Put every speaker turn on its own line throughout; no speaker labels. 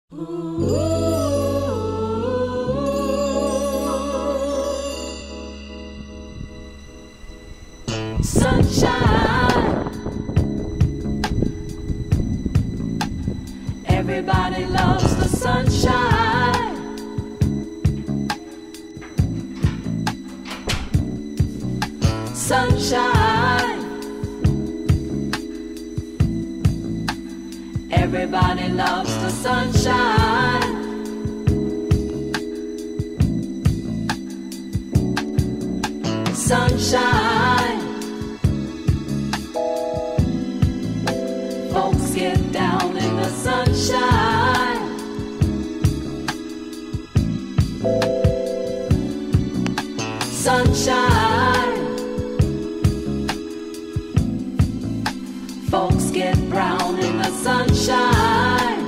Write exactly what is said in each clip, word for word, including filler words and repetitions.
Sunshine. Everybody loves the sunshine. Sunshine. Everybody loves the sunshine. Sunshine. Folks get down in the sunshine. Sunshine. Folks get brown in the sunshine.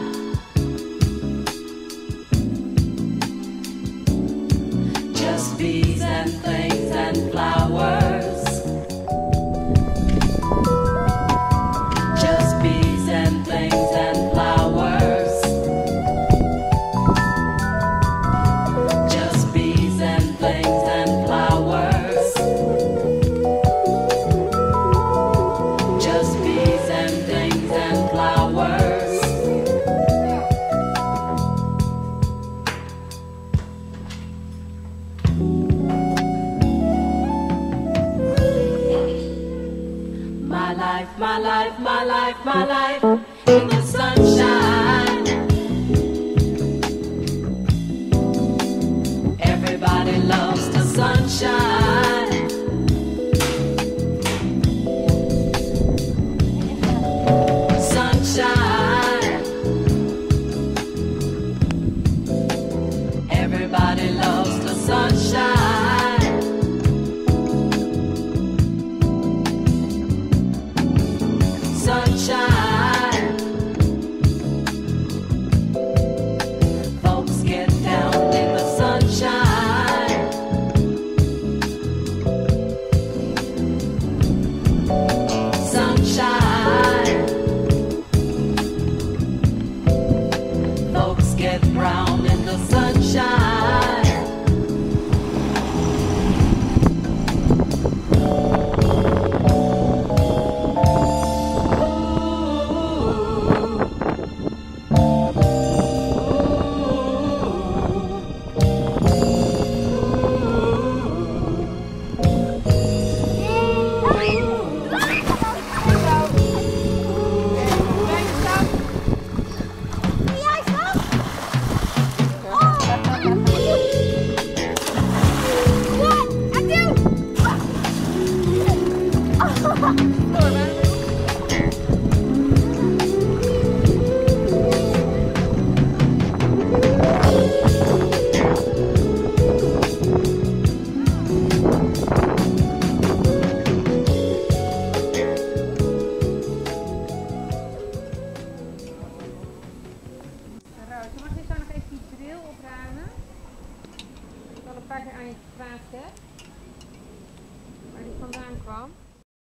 Just bees and things and flowers. Just bees and things and flowers. Just bees and things and flowers. Just bees and things and flowers. My life, my life, my life, my life in the sunshine. Everybody loves the sunshine. Sunshine. Everybody loves the sunshine. Sunshine. Folks get down in the sunshine. Sunshine. Folks get brown in the sunshine.
Roos, mag ik zo nog even die bril opruimen? Ik al een paar keer aan je gevraagd heb, waar die vandaan kwam.